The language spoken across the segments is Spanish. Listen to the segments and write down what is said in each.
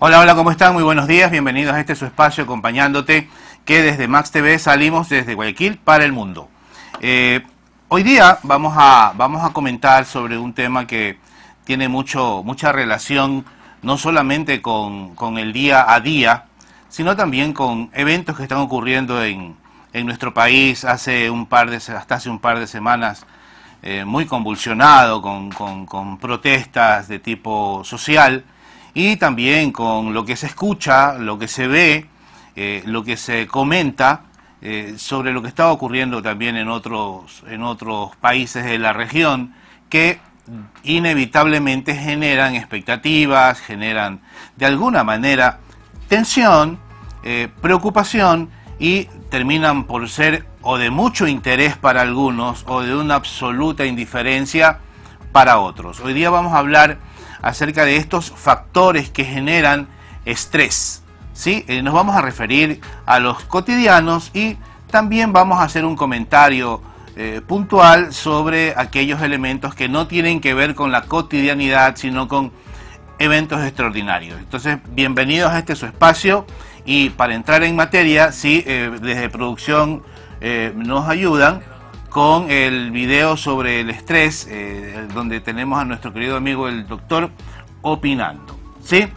Hola, hola, ¿cómo están? Muy buenos días, bienvenidos a este su espacio acompañándote, que desde Max TV salimos desde Guayaquil para el mundo. Hoy día vamos a comentar sobre un tema que tiene mucha relación, no solamente con el día a día, sino también con eventos que están ocurriendo en nuestro país hasta hace un par de semanas, muy convulsionado, con protestas de tipo social, y también con lo que se escucha, lo que se ve, lo que se comenta sobre lo que está ocurriendo también en otros países de la región, que inevitablemente generan expectativas, generan de alguna manera tensión, preocupación, y terminan por ser o de mucho interés para algunos o de una absoluta indiferencia para otros. Hoy día vamos a hablar acerca de estos factores que generan estrés, ¿sí? Nos vamos a referir a los cotidianos y también vamos a hacer un comentario puntual sobre aquellos elementos que no tienen que ver con la cotidianidad, sino con eventos extraordinarios. Entonces, bienvenidos a este su espacio, y para entrar en materia, sí, desde producción nos ayudan con el video sobre el estrés, donde tenemos a nuestro querido amigo el doctor opinando, ¿sí?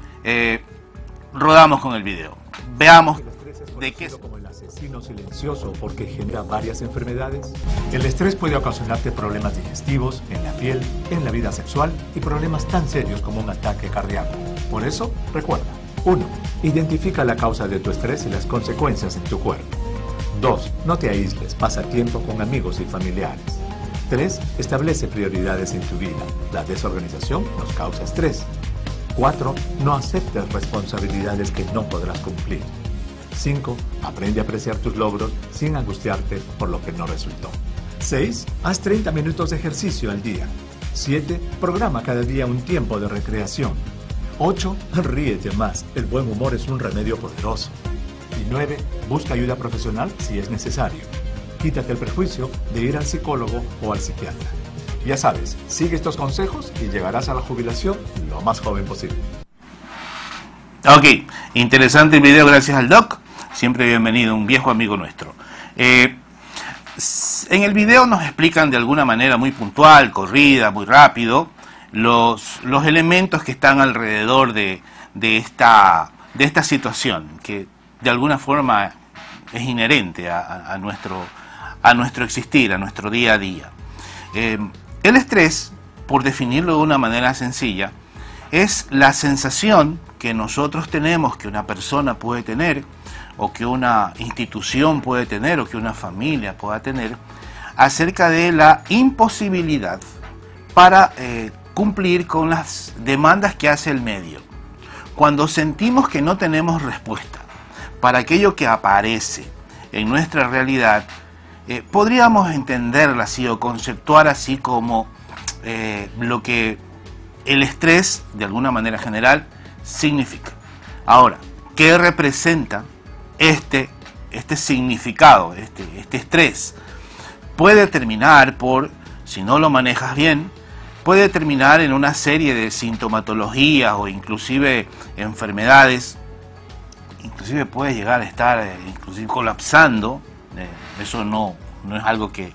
Rodamos con el video. Veamos de qué es. Como el asesino silencioso, porque genera varias enfermedades. El estrés puede ocasionarte problemas digestivos, en la piel, en la vida sexual y problemas tan serios como un ataque cardíaco. Por eso, recuerda: 1. Identifica la causa de tu estrés y las consecuencias en tu cuerpo. 2. No te aísles, pasa tiempo con amigos y familiares. 3. Establece prioridades en tu vida. La desorganización nos causa estrés. 4. No aceptes responsabilidades que no podrás cumplir. 5. Aprende a apreciar tus logros sin angustiarte por lo que no resultó. 6. Haz 30 minutos de ejercicio al día. 7. Programa cada día un tiempo de recreación. 8. Ríete más. El buen humor es un remedio poderoso. Y 9. Busca ayuda profesional si es necesario. Quítate el prejuicio de ir al psicólogo o al psiquiatra. Ya sabes, sigue estos consejos y llegarás a la jubilación lo más joven posible. Ok, interesante el video, gracias al Doc. Siempre bienvenido, un viejo amigo nuestro. En el video nos explican de alguna manera muy puntual, corrida, muy rápido, los elementos que están alrededor de esta situación, que de alguna forma es inherente a nuestro existir, a nuestro día a día. El estrés, por definirlo de una manera sencilla, es la sensación que nosotros tenemos, que una persona puede tener, o que una institución puede tener, o que una familia pueda tener, acerca de la imposibilidad para cumplir con las demandas que hace el medio. Cuando sentimos que no tenemos respuesta para aquello que aparece en nuestra realidad, podríamos entenderla así o conceptuar así como lo que el estrés, de alguna manera general, significa. Ahora, ¿qué representa este significado, este estrés? Puede terminar por, si no lo manejas bien, puede terminar en una serie de sintomatologías o inclusive enfermedades. Inclusive puede llegar a estar inclusive colapsando. Eso no es algo que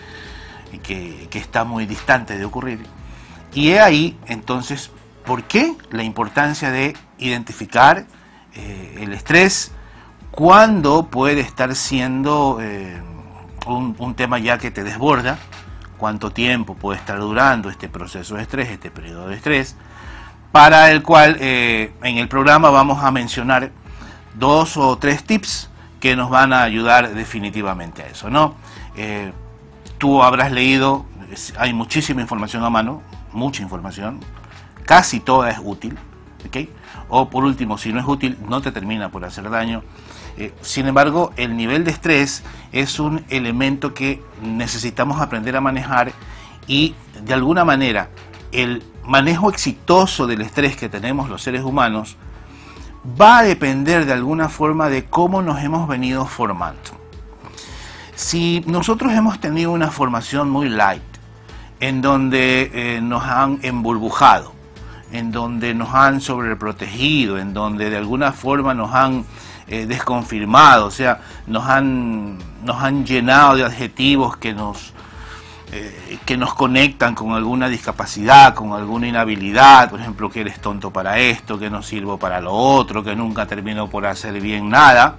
está muy distante de ocurrir. Y he ahí entonces por qué la importancia de identificar el estrés, cuando puede estar siendo un tema ya que te desborda, cuánto tiempo puede estar durando este proceso de estrés, este periodo de estrés, para el cual en el programa vamos a mencionar 2 o 3 tips que nos van a ayudar definitivamente a eso, ¿no? Tú habrás leído, hay muchísima información a mano, mucha información, casi toda es útil, ¿ok? O por último, si no es útil, no te termina por hacer daño. Sin embargo, el nivel de estrés es un elemento que necesitamos aprender a manejar, y de alguna manera el manejo exitoso del estrés que tenemos los seres humanos va a depender de alguna forma de cómo nos hemos venido formando. Si nosotros hemos tenido una formación muy light, en donde nos han emburbujado, en donde nos han sobreprotegido, en donde de alguna forma nos han desconfirmado, o sea, nos han llenado de adjetivos que nos conectan con alguna discapacidad, con alguna inhabilidad, por ejemplo, que eres tonto para esto, que no sirvo para lo otro, que nunca termino por hacer bien nada.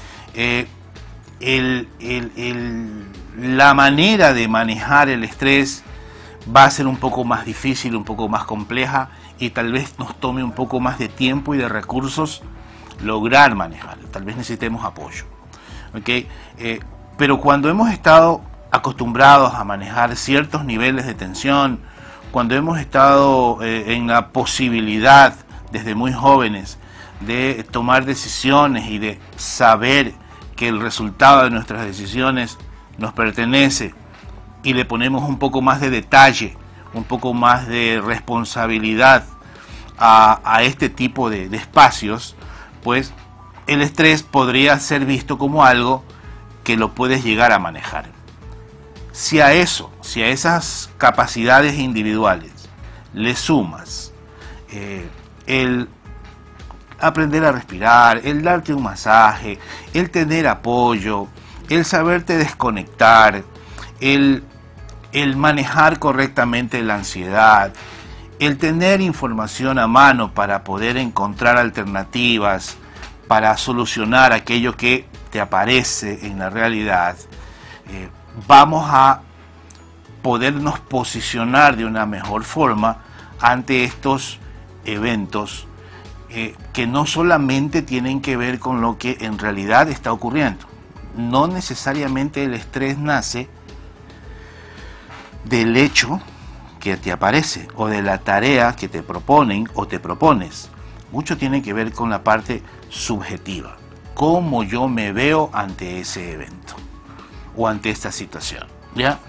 La manera de manejar el estrés va a ser un poco más difícil, un poco más compleja, y tal vez nos tome un poco más de tiempo y de recursos lograr manejar. Tal vez necesitemos apoyo. ¿Okay? Pero cuando hemos estado acostumbrados a manejar ciertos niveles de tensión, cuando hemos estado en la posibilidad desde muy jóvenes de tomar decisiones y de saber que el resultado de nuestras decisiones nos pertenece, y le ponemos un poco más de detalle, un poco más de responsabilidad a este tipo de espacios, pues el estrés podría ser visto como algo que lo puedes llegar a manejar. Si a esas capacidades individuales le sumas el aprender a respirar, el darte un masaje, el tener apoyo, el saberte desconectar, el manejar correctamente la ansiedad, el tener información a mano para poder encontrar alternativas, para solucionar aquello que te aparece en la realidad, vamos a podernos posicionar de una mejor forma ante estos eventos que no solamente tienen que ver con lo que en realidad está ocurriendo. No necesariamente el estrés nace del hecho que te aparece o de la tarea que te proponen o te propones. Mucho tiene que ver con la parte subjetiva, cómo yo me veo ante ese evento o ante esta situación, ¿ya?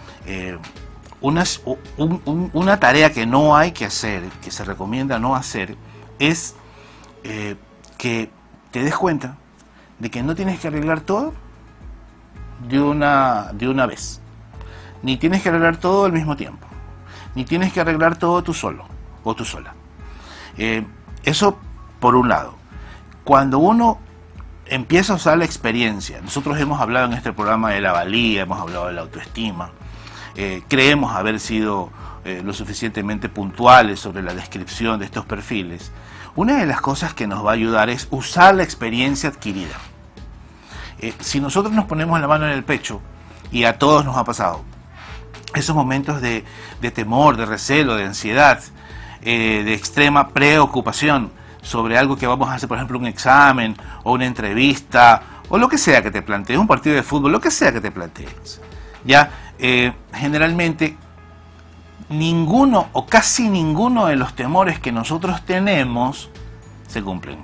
Una tarea que no hay que hacer, que se recomienda no hacer, es que te des cuenta de que no tienes que arreglar todo de una vez, ni tienes que arreglar todo al mismo tiempo, ni tienes que arreglar todo tú solo o tú sola. Eso por un lado. Cuando uno empieza a usar la experiencia, nosotros hemos hablado en este programa de la valía, hemos hablado de la autoestima, creemos haber sido lo suficientemente puntuales sobre la descripción de estos perfiles. Una de las cosas que nos va a ayudar es usar la experiencia adquirida. Si nosotros nos ponemos la mano en el pecho, y a todos nos ha pasado, esos momentos de temor, de recelo, de ansiedad, de extrema preocupación sobre algo que vamos a hacer, por ejemplo, un examen o una entrevista o lo que sea que te plantees, un partido de fútbol, lo que sea que te plantees, ya generalmente ninguno o casi ninguno de los temores que nosotros tenemos se cumplen.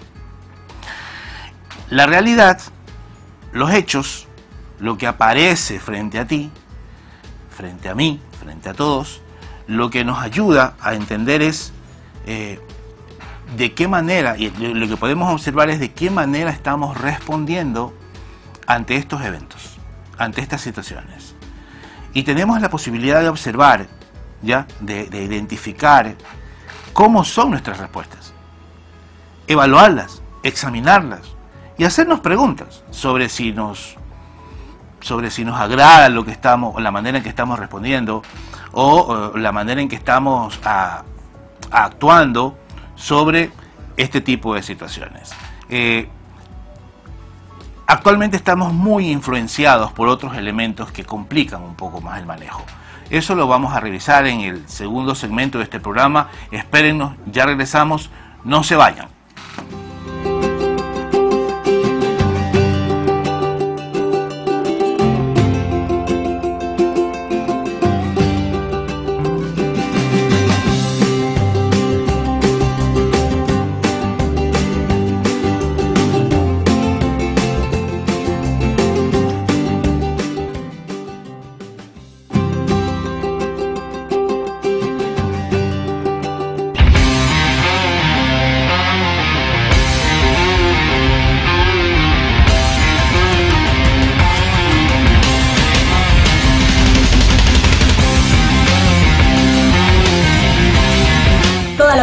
La realidad, los hechos, lo que aparece frente a ti, frente a mí, frente a todos, lo que nos ayuda a entender es de qué manera, y lo que podemos observar es de qué manera estamos respondiendo ante estos eventos, ante estas situaciones. Y tenemos la posibilidad de observar, ¿ya? De identificar cómo son nuestras respuestas, evaluarlas, examinarlas y hacernos preguntas sobre si nos agrada lo que estamos, o la manera en que estamos respondiendo, o la manera en que estamos actuando sobre este tipo de situaciones. Actualmente estamos muy influenciados por otros elementos que complican un poco más el manejo. Eso lo vamos a revisar en el segundo segmento de este programa. Espérennos, ya regresamos, no se vayan.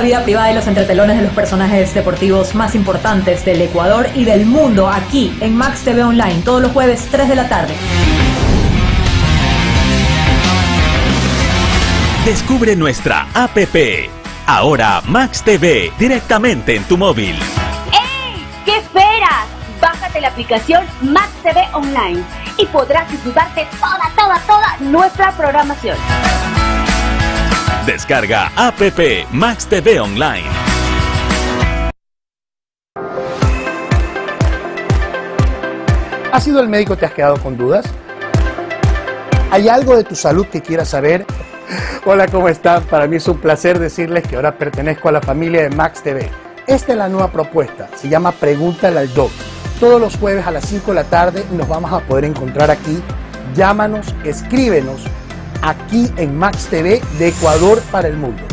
la vida privada y los entretelones de los personajes deportivos más importantes del Ecuador y del mundo aquí en Max TV Online, todos los jueves 3 de la tarde. Descubre nuestra APP. Ahora Max TV directamente en tu móvil. ¡Ey! ¿Qué esperas? Bájate la aplicación Max TV Online y podrás disfrutar de toda nuestra programación. Descarga APP Max TV Online. ¿Has ido al médico y te has quedado con dudas? ¿Hay algo de tu salud que quieras saber? Hola, ¿cómo están? Para mí es un placer decirles que ahora pertenezco a la familia de Max TV. Esta es la nueva propuesta, se llama Pregúntale al Doc. Todos los jueves a las 5 de la tarde nos vamos a poder encontrar aquí. Llámanos, escríbenos, aquí en Max TV de Ecuador para el mundo.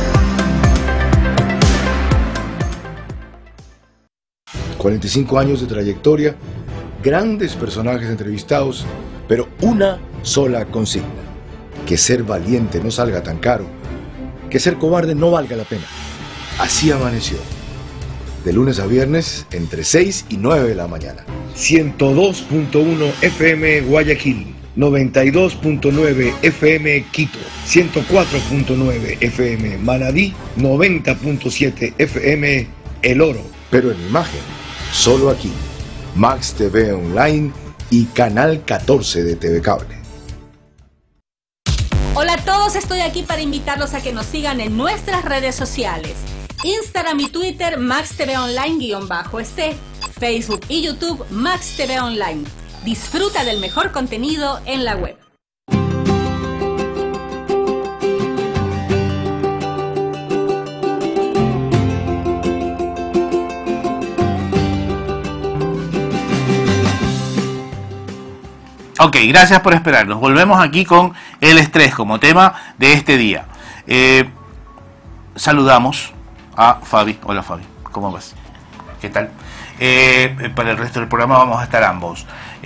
...45 años de trayectoria, grandes personajes entrevistados, pero una sola consigna: que ser valiente no salga tan caro, que ser cobarde no valga la pena. Así amaneció. De lunes a viernes, entre 6 y 9 de la mañana. 102.1 FM Guayaquil, 92.9 FM Quito, 104.9 FM Manabí, 90.7 FM El Oro. Pero en imagen, solo aquí, Max TV Online y Canal 14 de TV Cable. Hola a todos, estoy aquí para invitarlos a que nos sigan en nuestras redes sociales. Instagram y Twitter, Max TV Online_C, Facebook y YouTube, Max TV Online. Disfruta del mejor contenido en la web. Ok, gracias por esperarnos. Volvemos aquí con el estrés como tema de este día. Saludamos a Fabi. Hola Fabi, ¿cómo vas? ¿Qué tal? Para el resto del programa vamos a estar ambos.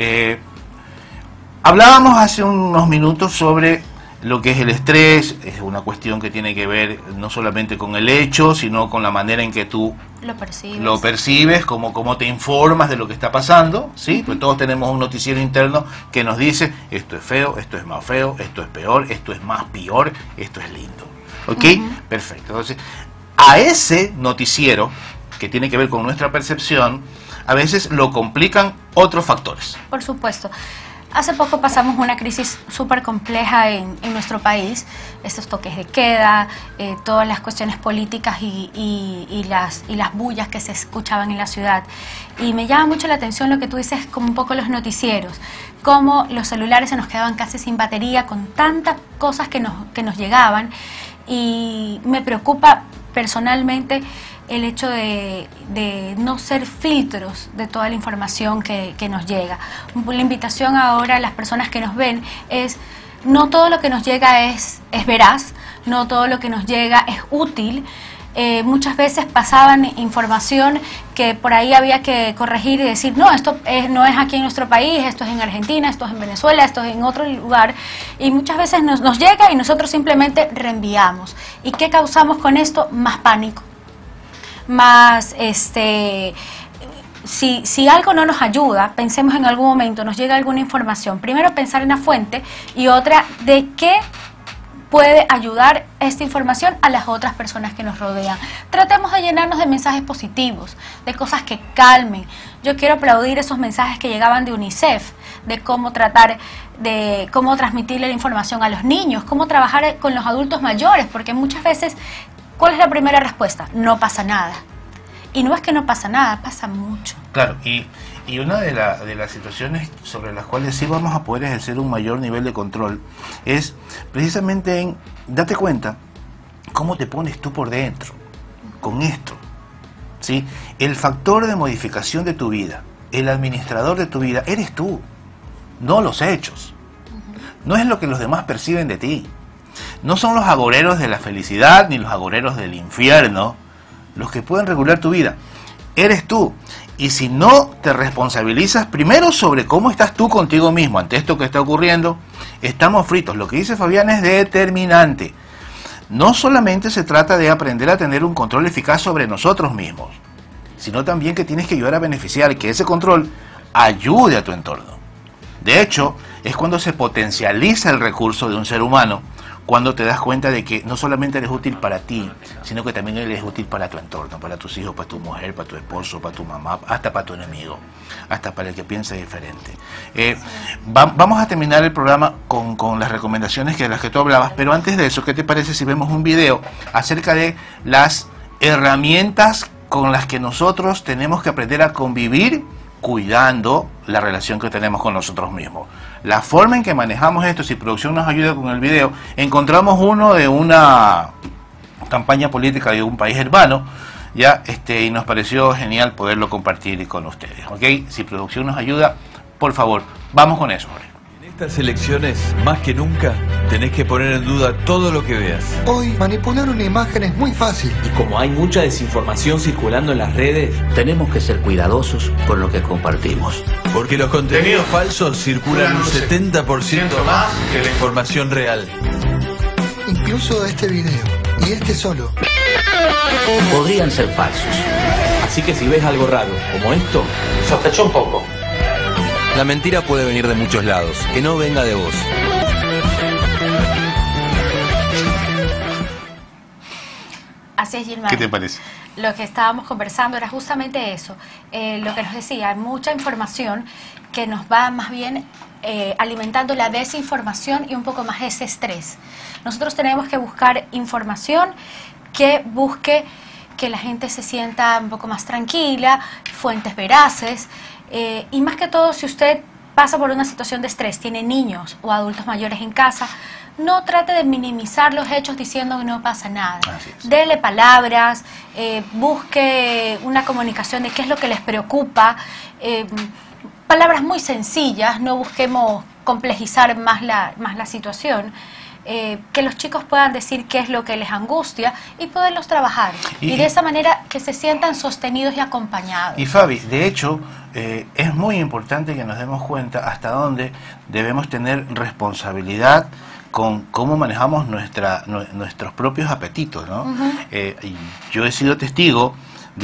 Hablábamos hace unos minutos sobre lo que es el estrés. Es una cuestión que tiene que ver no solamente con el hecho, sino con la manera en que tú lo percibes, cómo te informas de lo que está pasando, ¿sí? Pues todos tenemos un noticiero interno que nos dice: esto es feo, esto es más feo, esto es peor, esto es más peor, esto es lindo. ¿Ok? Perfecto. Entonces, a ese noticiero, que tiene que ver con nuestra percepción, a veces lo complican otros factores. Por supuesto. Hace poco pasamos una crisis súper compleja en nuestro país, estos toques de queda, todas las cuestiones políticas y las bullas que se escuchaban en la ciudad. Y me llama mucho la atención lo que tú dices, como un poco los noticieros, cómo los celulares se nos quedaban casi sin batería con tantas cosas que nos llegaban, y me preocupa personalmente el hecho de no ser filtros de toda la información que nos llega. La invitación ahora a las personas que nos ven es: no todo lo que nos llega es veraz, no todo lo que nos llega es útil. Muchas veces pasaban información que por ahí había que corregir y decir: no, esto no es aquí en nuestro país, esto es en Argentina, esto es en Venezuela, esto es en otro lugar. Y muchas veces nos llega y nosotros simplemente reenviamos. ¿Y qué causamos con esto? Más pánico. Más, si algo no nos ayuda, pensemos en algún momento, nos llega alguna información, primero pensar en la fuente, y otra, de qué puede ayudar esta información a las otras personas que nos rodean. Tratemos de llenarnos de mensajes positivos, de cosas que calmen. Yo quiero aplaudir esos mensajes que llegaban de UNICEF, de cómo transmitirle la información a los niños, cómo trabajar con los adultos mayores, porque muchas veces, ¿cuál es la primera respuesta? No pasa nada. Y no es que no pasa nada, pasa mucho. Claro, y una de las situaciones sobre las cuales sí vamos a poder ejercer un mayor nivel de control es precisamente en date cuenta cómo te pones tú por dentro con esto, ¿sí? El factor de modificación de tu vida, el administrador de tu vida, eres tú, no los hechos. No es lo que los demás perciben de ti. No son los agoreros de la felicidad ni los agoreros del infierno los que pueden regular tu vida. Eres tú. Y si no te responsabilizas primero sobre cómo estás tú contigo mismo ante esto que está ocurriendo, estamos fritos. Lo que dice Fabián es determinante. no solamente se trata de aprender a tener un control eficaz sobre nosotros mismos, sino también que tienes que ayudar a beneficiar, que ese control ayude a tu entorno. De hecho, es cuando se potencializa el recurso de un ser humano, cuando te das cuenta de que no solamente eres útil para ti, sino que también eres útil para tu entorno, para tus hijos, para tu mujer, para tu esposo, para tu mamá, hasta para tu enemigo, hasta para el que piense diferente. Vamos a terminar el programa con las recomendaciones de las que tú hablabas, pero antes de eso, ¿qué te parece si vemos un video acerca de las herramientas con las que nosotros tenemos que aprender a convivir cuidando la relación que tenemos con nosotros mismos? La forma en que manejamos esto, si producción nos ayuda con el video, encontramos uno de una campaña política de un país hermano, ya, y nos pareció genial poderlo compartir con ustedes, ¿ok? Si producción nos ayuda, por favor, vamos con eso, Jorge. En estas elecciones, más que nunca, tenés que poner en duda todo lo que veas. Hoy, manipular una imagen es muy fácil. Y como hay mucha desinformación circulando en las redes, tenemos que ser cuidadosos con lo que compartimos. Porque los contenidos falsos circulan un 70% más que la información real. Incluso este video, y este solo, podrían ser falsos. Así que si ves algo raro, como esto, sospecha un poco. La mentira puede venir de muchos lados, que no venga de vos. Así es, Gilmar. ¿Qué te parece? Lo que estábamos conversando era justamente eso, lo que nos decía, mucha información que nos va más bien alimentando la desinformación y un poco más ese estrés. Nosotros tenemos que buscar información que busque que la gente se sienta un poco más tranquila, fuentes veraces, y más que todo, si usted pasa por una situación de estrés, tiene niños o adultos mayores en casa, no trate de minimizar los hechos diciendo que no pasa nada. Dele palabras, busque una comunicación de qué es lo que les preocupa, palabras muy sencillas, no busquemos complejizar más la situación. Que los chicos puedan decir qué es lo que les angustia y poderlos trabajar. Y de esa manera que se sientan sostenidos y acompañados. Y Fabi, de hecho, es muy importante que nos demos cuenta hasta dónde debemos tener responsabilidad con cómo manejamos nuestros propios apetitos, ¿no? Yo he sido testigo de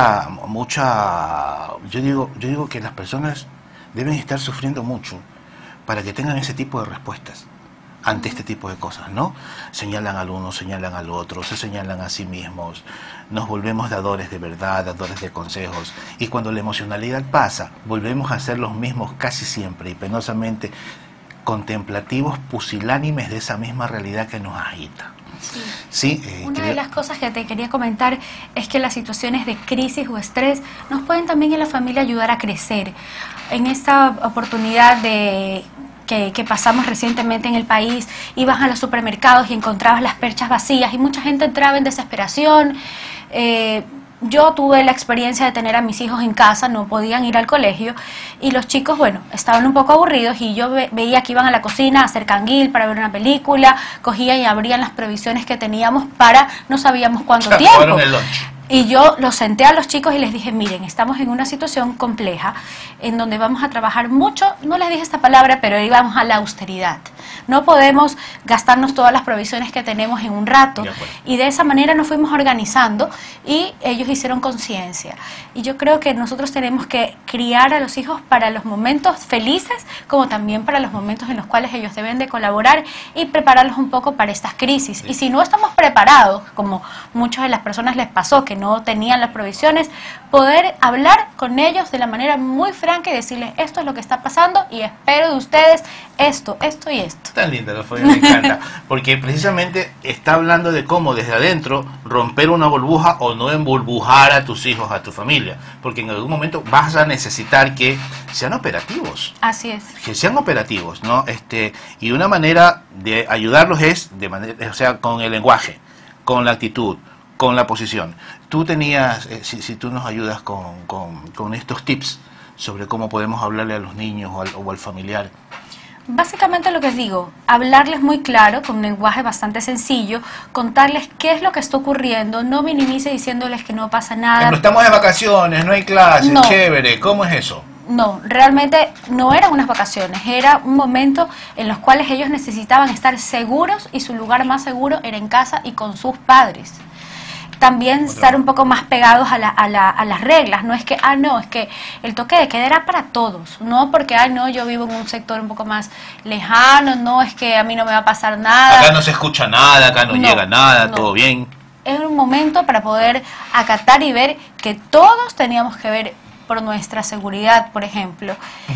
yo digo que las personas deben estar sufriendo mucho para que tengan ese tipo de respuestas ante este tipo de cosas, ¿no? Señalan al uno, señalan al otro, se señalan a sí mismos, nos volvemos dadores de verdad, dadores de consejos, y cuando la emocionalidad pasa, volvemos a ser los mismos casi siempre y penosamente contemplativos, pusilánimes de esa misma realidad que nos agita. Sí. Una de las cosas que te quería comentar es que las situaciones de crisis o estrés nos pueden también en la familia ayudar a crecer. En esta oportunidad que pasamos recientemente en el país, ibas a los supermercados y encontrabas las perchas vacías y mucha gente entraba en desesperación. Yo tuve la experiencia de tener a mis hijos en casa, no podían ir al colegio y los chicos, bueno, estaban un poco aburridos y yo veía que iban a la cocina a hacer canguil para ver una película, cogían y abrían las provisiones que teníamos para no sabíamos cuánto tiempo. Y yo los senté a los chicos y les dije, miren, estamos en una situación compleja en donde vamos a trabajar mucho, no les dije esta palabra, pero íbamos a la austeridad. No podemos gastarnos todas las provisiones que tenemos en un rato. Y de esa manera nos fuimos organizando y ellos hicieron conciencia. Y yo creo que nosotros tenemos que criar a los hijos para los momentos felices, como también para los momentos en los cuales ellos deben de colaborar y prepararlos un poco para estas crisis. Y si no estamos preparados, como muchas de las personas les pasó, que no tenían las provisiones, poder hablar con ellos de la manera muy franca y decirles, esto es lo que está pasando y espero de ustedes esto, esto y esto. Tan linda la foto, me encanta, porque precisamente está hablando de cómo desde adentro romper una burbuja o no emburbujar a tus hijos, a tu familia, porque en algún momento vas a necesitar que sean operativos. Así es. Que sean operativos, ¿no? Y una manera de ayudarlos es o sea, con el lenguaje, con la actitud, con la posición. Tú tenías, si tú nos ayudas con estos tips sobre cómo podemos hablarle a los niños o al familiar. Básicamente lo que digo, hablarles muy claro, con un lenguaje bastante sencillo, contarles qué es lo que está ocurriendo, no minimice diciéndole que no pasa nada. Pero estamos de vacaciones, no hay clases, no. Chévere, ¿cómo es eso? No, realmente no eran unas vacaciones, era un momento en los cuales ellos necesitaban estar seguros y su lugar más seguro era en casa y con sus padres. También estar un poco más pegados a las reglas, no es que, no, es que el toque de queda era para todos, no porque, no, yo vivo en un sector un poco más lejano, no, es que a mí no me va a pasar nada. Acá no se escucha nada, acá no llega nada, todo bien. Es un momento para poder acatar y ver que todos teníamos que ver por nuestra seguridad, por ejemplo.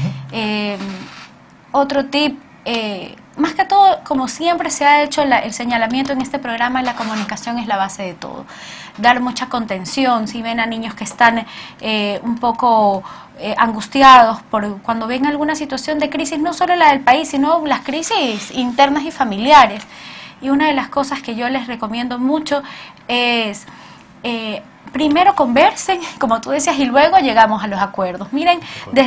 Otro tip, más que todo, como siempre se ha hecho el señalamiento en este programa, la comunicación es la base de todo. Dar mucha contención, si ven a niños que están un poco angustiados cuando ven alguna situación de crisis, no solo la del país, sino las crisis internas y familiares. Y una de las cosas que yo les recomiendo mucho es... primero conversen, como tú decías, y luego llegamos a los acuerdos. Miren,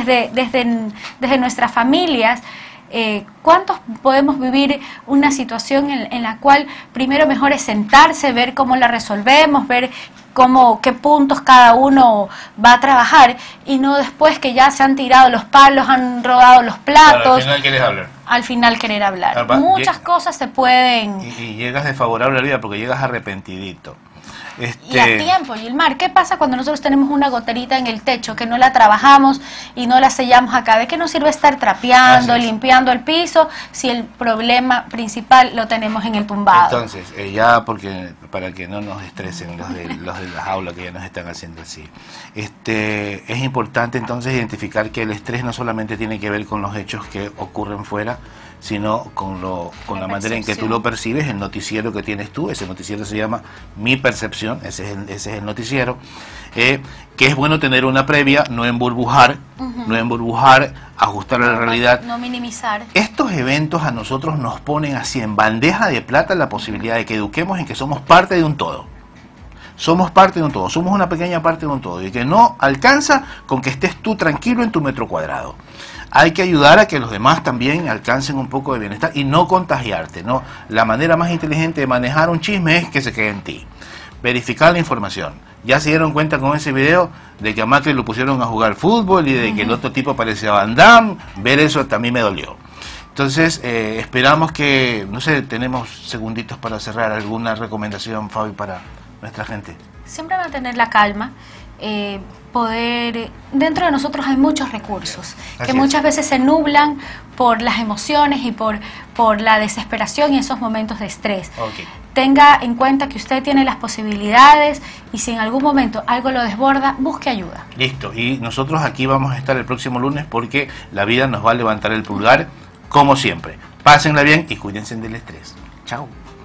desde nuestras familias, ¿cuántos podemos vivir una situación en la cual primero mejor es sentarse, ver cómo la resolvemos, ver qué puntos cada uno va a trabajar, y no después que ya se han tirado los palos, han rodado los platos? Claro, al final quieres hablar. Al final querer hablar. Muchas cosas se pueden... Y llegas desfavorable a la vida porque llegas arrepentidito. Y a tiempo, Gilmar, ¿qué pasa cuando nosotros tenemos una goterita en el techo que no la trabajamos y no la sellamos acá? ¿De qué nos sirve estar trapeando, limpiando el piso si el problema principal lo tenemos en el tumbado? Entonces, ya para que no nos estresen los de las aulas que ya nos están haciendo así, es importante entonces identificar que el estrés no solamente tiene que ver con los hechos que ocurren fuera, sino con la manera en que tú lo percibes, el noticiero que tienes tú. Ese noticiero se llama Mi Percepción, ese es el noticiero, que es bueno tener una previa, no emburbujar, ajustar a la realidad. No minimizar. Estos eventos a nosotros nos ponen así en bandeja de plata la posibilidad de que eduquemos en que somos parte de un todo. Somos parte de un todo, somos una pequeña parte de un todo, y que no alcanza con que estés tú tranquilo en tu metro cuadrado. Hay que ayudar a que los demás también alcancen un poco de bienestar y no contagiarte, ¿no? La manera más inteligente de manejar un chisme es que se quede en ti. Verificar la información. Ya se dieron cuenta con ese video de que a Macri lo pusieron a jugar fútbol y de que el otro tipo parecía Van Damme. Ver eso también me dolió. Entonces, esperamos que, no sé, tenemos segunditos para cerrar. ¿Alguna recomendación, Fabi, para nuestra gente? Siempre mantener la calma. Dentro de nosotros hay muchos recursos que muchas veces se nublan por las emociones y por la desesperación y esos momentos de estrés. Tenga en cuenta que usted tiene las posibilidades y si en algún momento algo lo desborda, busque ayuda. Listo, y nosotros aquí vamos a estar el próximo lunes porque la vida nos va a levantar el pulgar como siempre. Pásenla bien y cuídense del estrés. Chao.